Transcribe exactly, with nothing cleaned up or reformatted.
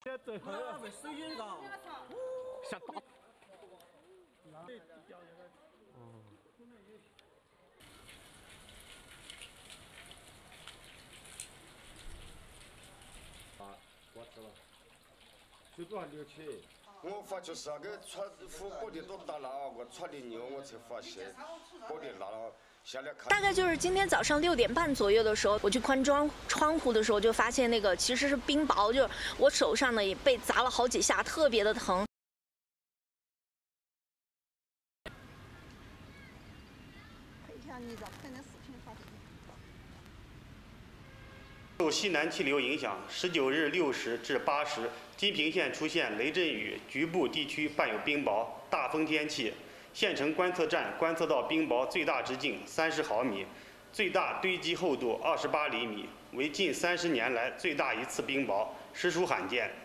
想打。 啊，我知道。最多六千。我发觉是那个穿副玻璃都打了啊，我穿的牛我才发现玻璃拉了。 大概就是今天早上六点半左右的时候，我去宽装窗户的时候，就发现那个其实是冰雹，就是我手上呢也被砸了好几下，特别的疼。 受西南气流影响，十九日六时至八时，金平县出现雷阵雨，局部地区伴有冰雹、大风天气。 县城观测站观测到冰雹最大直径三十毫米，最大堆积厚度二十八厘米，为近三十年来最大一次冰雹，实属罕见。